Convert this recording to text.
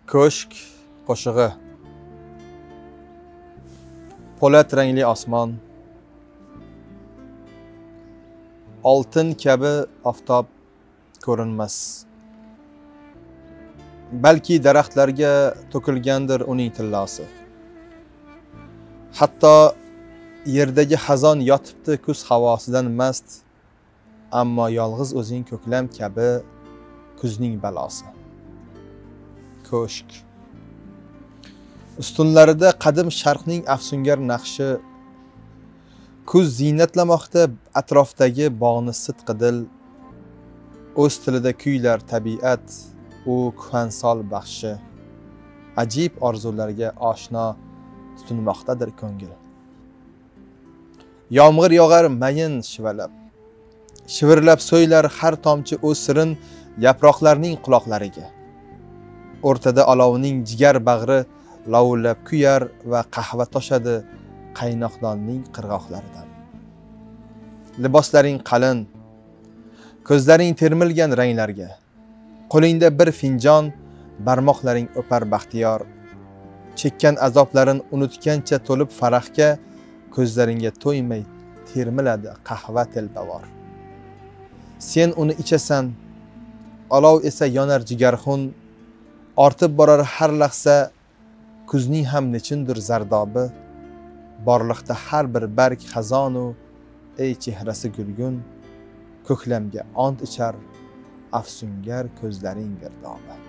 Ko'shk qo'shig'i. Po'lat rangli osmon, oltin kabi oftob ko'rinmas. Balki daraxtlarga to'kilgandir uning tillosi. Hatto yerdagi xazon yotibdi kuz havosidan mast, ammo yolg'iz o'zing ko'klam kabi kuzning balosi. Ko'shk. Ustunlarida qadim sharqning afsungar naqshi, kuz ziynatlamoqda atrofdagi bog'ni sidqidil, o'z tilida kuylar tabiat, u kuhansol baxshi, ajib orzularga oshno tutunmoqdadir ko'ngil. Yomg'ir yog'ar mayin shivalab, shivirlab so'ylar har tomchi o'z sirin yaproqlarning quloqlariga. O'rtada olovning jigar bag'ri lovullab kuyar va qahva toshadi qaynoqdonning qirg'oqlaridan. Liboslaring qalin, ko'zlaring termilgan ranglarga, qo'lingda bir finjon, barmoqlaring o'par baxtiyor. Chekkan azoblarin unutgancha to'lib farahga, ko'zlaringga to'ymay termiladi qahva telbavor. Sen uni ichasan, olov esa yonar jigarxun, ortib borar har lahza kuzning ham nechindir zardobi, borliqda har bir barg xazonu, ey chehrasi gulgun, ko'klamga ont ichar afsungar ko'zlaring girdobi.